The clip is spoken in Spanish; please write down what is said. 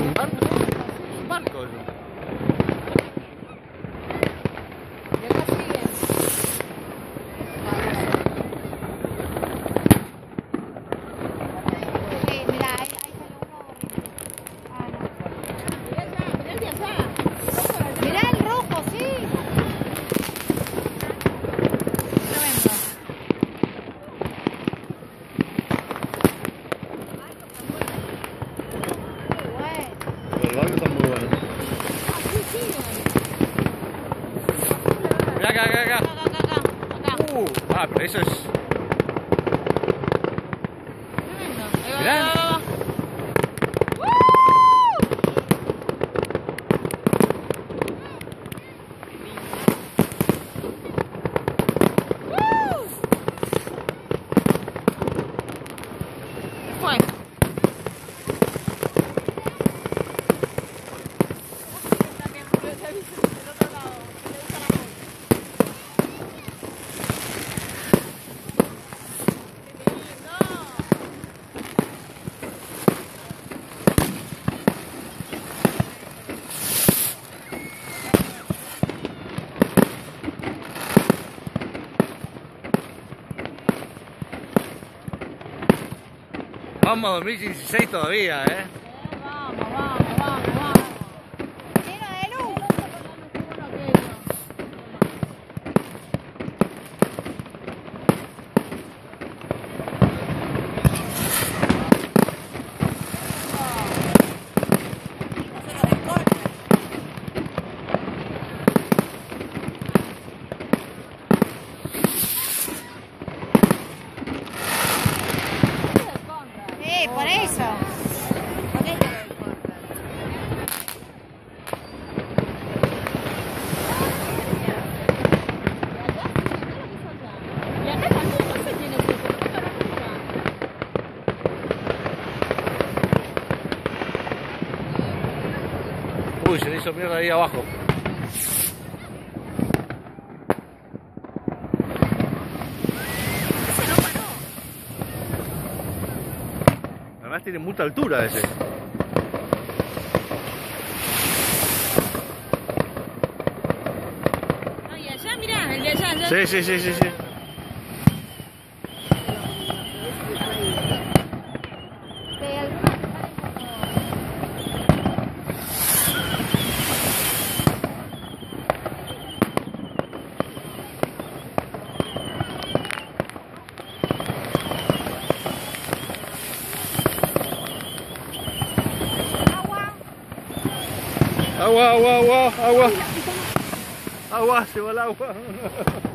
¿Barco? Es un barco eso. ¿Y acá siguen? Sí, mirá, ahí salió uno gorrito. Ah, no. Mirá el de allá. Mirá el rojo, sí. Tremendo. El barco está muy bueno. Mirá acá, acá, acá. Acá. Pero eso es. Tremendo. Mirá. Fue. Vamos a 2016 todavía, Vamos. Lleno de luz. Sí, por eso. Uy, se le hizo mierda ahí abajo. Además tiene mucha altura ese. Ay, allá, mirá, el de allá. Sí. Agua. Agua, se va el agua.